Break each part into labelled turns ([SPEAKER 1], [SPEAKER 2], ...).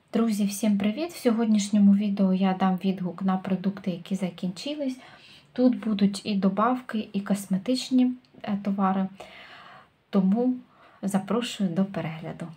[SPEAKER 1] Друзі, всім привіт! В сьогоднішньому відео я дам відгук на продукти, які закінчились. Тут будуть і добавки, і косметичні товари, тому запрошую до перегляду.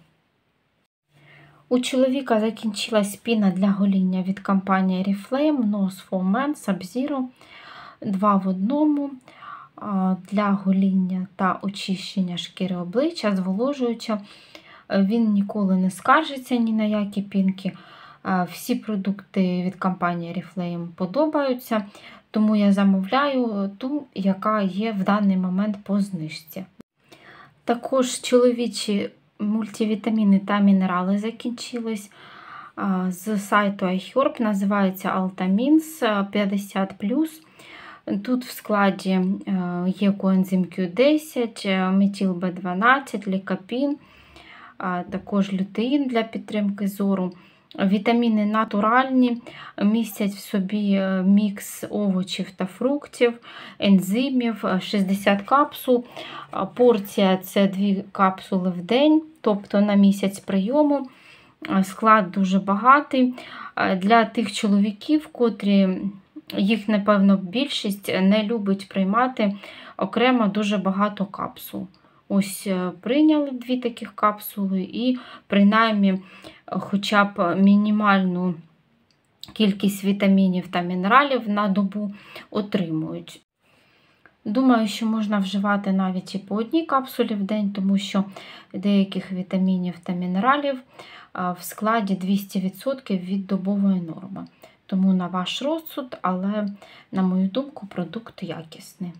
[SPEAKER 1] У чоловіка закінчилась піна для гоління від компанії Oriflame Nose for Men Sub-Zero 2 в 1 для гоління та очищення шкіри обличчя, зволожуюча. Він ніколи не скаржиться ні на які пінки. Всі продукти від компанії Oriflame подобаються, тому я замовляю ту, яка є в даний момент по знижці. Також чоловічі мультивітаміни та мінерали закінчились. З сайту iHerb, називається Altamins 50+. Тут в складі є коензим Q10, метіл B12, лікопін, також лютеїн для підтримки зору. Вітаміни натуральні, містять в собі мікс овочів та фруктів, ензимів, 60 капсул. Порція – це 2 капсули в день, тобто на місяць прийому. Склад дуже багатий. Для тих чоловіків, котрі, їх, напевно, більшість не любить приймати окремо дуже багато капсул. Ось прийняли 2 таких капсули і принаймні хоча б мінімальну кількість вітамінів та мінералів на добу отримують. Думаю, що можна вживати навіть і по 1 капсулі в день, тому що деяких вітамінів та мінералів в складі 200% від добової норми. Тому на ваш розсуд, але, на мою думку, продукт якісний.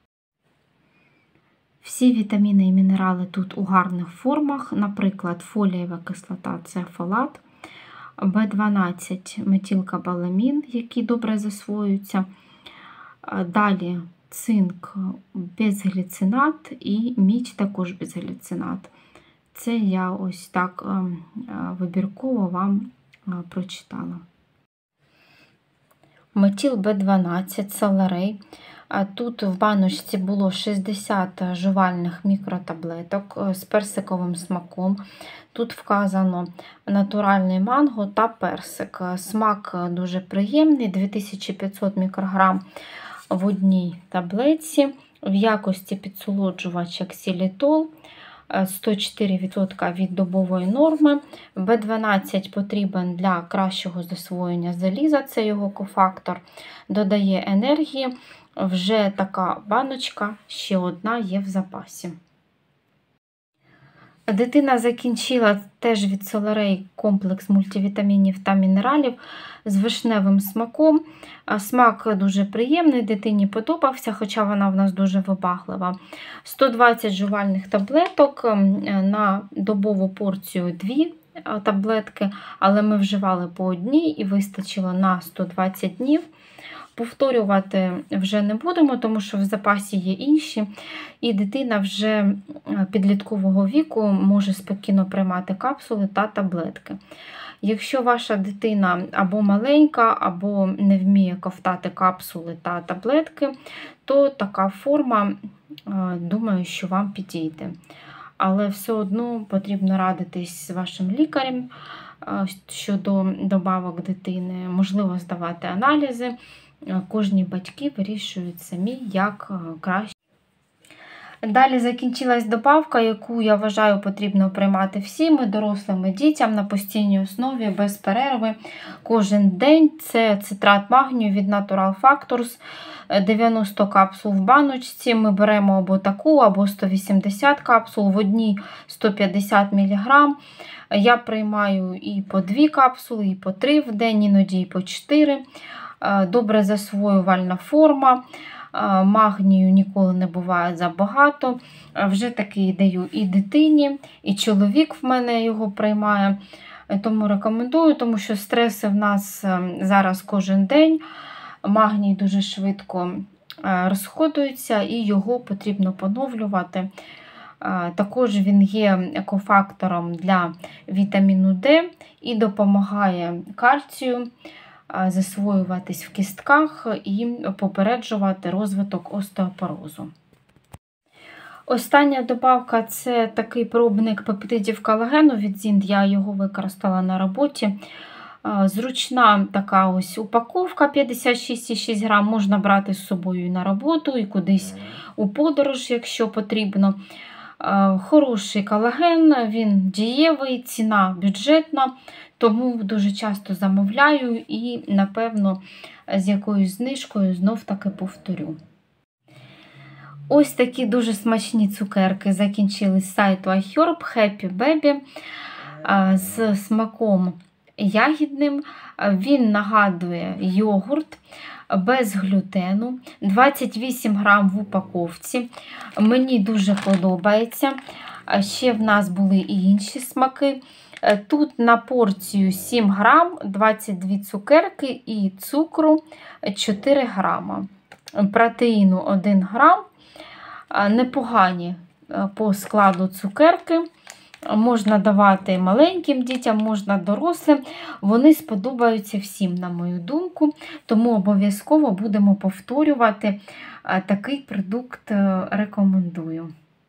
[SPEAKER 1] Всі вітаміни і мінерали тут у гарних формах, наприклад, фолієва кислота – це фолат, B12 – метилкобаламін, який добре засвоюється. Далі цинк безгліцинат і мідь також безгліцинат. Це я ось так вибірково вам прочитала. Метіл B12 – саларей. Тут в баночці було 60 жувальних мікротаблеток з персиковим смаком. Тут вказано натуральний манго та персик. Смак дуже приємний, 2500 мікрограм в одній таблетці. В якості підсолоджувача ксилітол, 104% від добової норми. B12 потрібен для кращого засвоєння заліза, це його кофактор, додає енергії. Вже така баночка, ще одна є в запасі. Дитина закінчила теж від Соларей комплекс мультивітамінів та мінералів з вишневим смаком. Смак дуже приємний, дитині подобався, хоча вона в нас дуже вибаглива. 120 жувальних таблеток, на добову порцію 2 таблетки, але ми вживали по 1 і вистачило на 120 днів. Повторювати вже не будемо, тому що в запасі є інші, і дитина вже підліткового віку може спокійно приймати капсули та таблетки. Якщо ваша дитина або маленька, або не вміє ковтати капсули та таблетки, то така форма, думаю, що вам підійде. Але все одно потрібно радитись з вашим лікарем щодо добавок дитини, можливо здавати аналізи. Кожні батьки вирішують самі, як краще. Далі закінчилась добавка, яку, я вважаю, потрібно приймати всім дорослим і дітям на постійній основі, без перерви, кожен день. Це цитрат магнію від Natural Factors, 90 капсул в баночці. Ми беремо або таку, або 180 капсул, в одній 150 мг. Я приймаю і по 2 капсули, і по 3 в день, іноді і по 4. Добре засвоювальна форма, магнію ніколи не буває забагато. Вже такий даю і дитині, і чоловік в мене його приймає. Тому рекомендую, тому що стреси в нас зараз кожен день. Магній дуже швидко розходується і його потрібно поновлювати. Також він є кофактором для вітаміну Д і допомагає кальцію засвоюватись в кістках і попереджувати розвиток остеопорозу. Остання добавка – це такий пробник пептидів колагену від Zind. Я його використала на роботі. Зручна така ось упаковка 56,6 грам. Можна брати з собою і на роботу, і кудись у подорож, якщо потрібно. Хороший колаген, він дієвий, ціна бюджетна, тому дуже часто замовляю і, напевно, з якоюсь знижкою знов-таки повторю. Ось такі дуже смачні цукерки закінчились з сайту iHerb Happy Baby з смаком ягідним. Він нагадує йогурт без глютену, 28 грам в упаковці. Мені дуже подобається. Ще в нас були і інші смаки. Тут на порцію 7 грам, 22 цукерки і цукру 4 грама. Протеїну 1 грам. Непогані по складу цукерки. Можна давати маленьким дітям, можна дорослим. Вони сподобаються всім, на мою думку. Тому обов'язково будемо повторювати. Такий продукт рекомендую.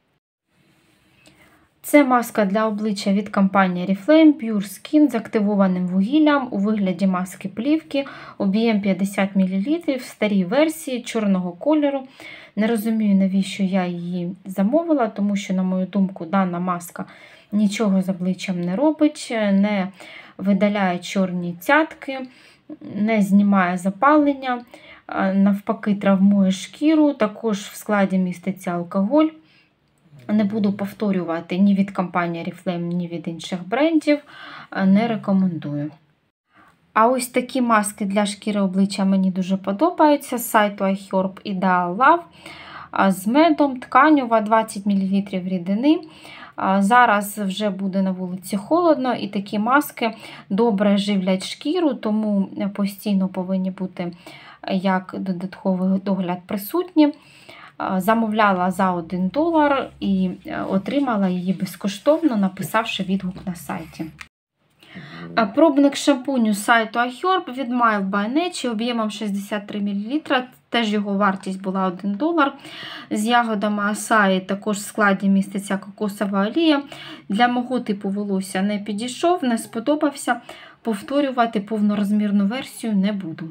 [SPEAKER 1] Це маска для обличчя від компанії Oriflame Pure Skin з активованим вугіллям у вигляді маски плівки, об'єм 50 мл, в старій версії чорного кольору. Не розумію, навіщо я її замовила, тому що, на мою думку, дана маска нічого з обличчям не робить, не видаляє чорні цятки, не знімає запалення, навпаки, травмує шкіру, також в складі міститься алкоголь. Не буду повторювати ні від компанії Oriflame, ні від інших брендів, не рекомендую. А ось такі маски для шкіри обличчя мені дуже подобаються. З сайту iHerb Ideal Love з медом, тканева, 20 мл рідини. Зараз вже буде на вулиці холодно, і такі маски добре живлять шкіру, тому постійно повинні бути як додатковий догляд присутні. Замовляла за $1 і отримала її безкоштовно, написавши відгук на сайті. Пробник шампуню з сайту iHerb від Mild by Nature об'ємом 63 мл. Теж його вартість була $1. З ягодами асаї, також в складі міститься кокосова олія. Для мого типу волосся не підійшов, не сподобався. Повторювати повнорозмірну версію не буду.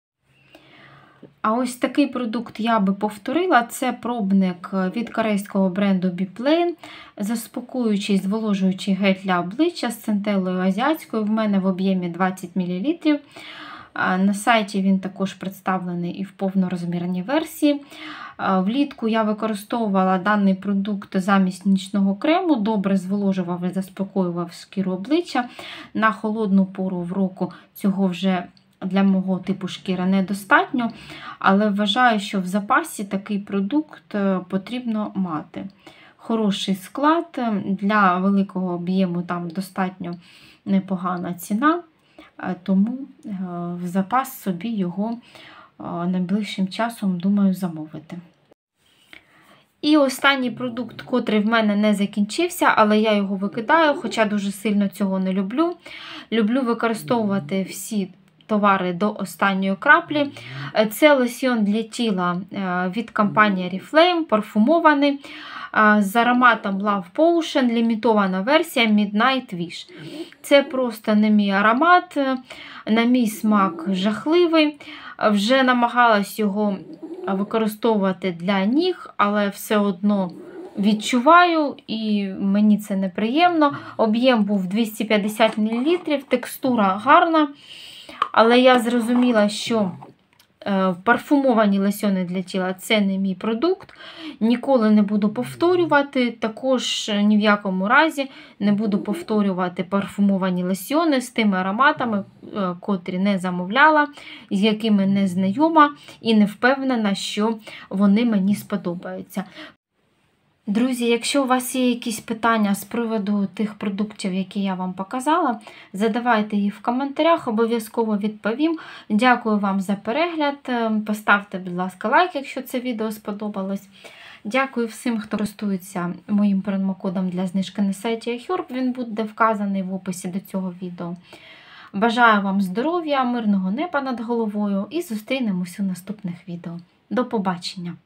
[SPEAKER 1] А ось такий продукт я би повторила. Це пробник від корейського бренду Biplane. Заспокоюючий, зволожуючий гель для обличчя з центелою азіатською. В мене в об'ємі 20 мл. На сайті він також представлений і в повнорозмірній версії. Влітку я використовувала даний продукт замість нічного крему. Добре зволожував і заспокоював шкіру обличчя. На холодну пору року цього вже для мого типу шкіри недостатньо, але вважаю, що в запасі такий продукт потрібно мати. Хороший склад, для великого об'єму там достатньо непогана ціна, тому в запас собі його найближчим часом думаю замовити. І останній продукт, котрий в мене не закінчився, але я його викидаю, хоча дуже сильно цього не люблю. Люблю використовувати всі товари до останньої краплі. Це лосьйон для тіла від компанії Oriflame, парфумований, з ароматом Love Potion, лімітована версія Midnight Wish. Це просто не мій аромат, на мій смак жахливий. Вже намагалась його використовувати для ніг, але все одно відчуваю і мені це неприємно. Об'єм був 250 мл, текстура гарна. Але я зрозуміла, що парфумовані лосьони для тіла – це не мій продукт. Ніколи не буду повторювати. Також ні в якому разі не буду повторювати парфумовані лосьони з тими ароматами, котрі не замовляла, з якими не знайома і не впевнена, що вони мені сподобаються. Друзі, якщо у вас є якісь питання з приводу тих продуктів, які я вам показала, задавайте їх в коментарях, обов'язково відповім. Дякую вам за перегляд. Поставте, будь ласка, лайк, якщо це відео сподобалось. Дякую всім, хто користується моїм промокодом для знижки на сайті iHerb. Він буде вказаний в описі до цього відео. Бажаю вам здоров'я, мирного неба над головою і зустрінемось у наступних відео. До побачення!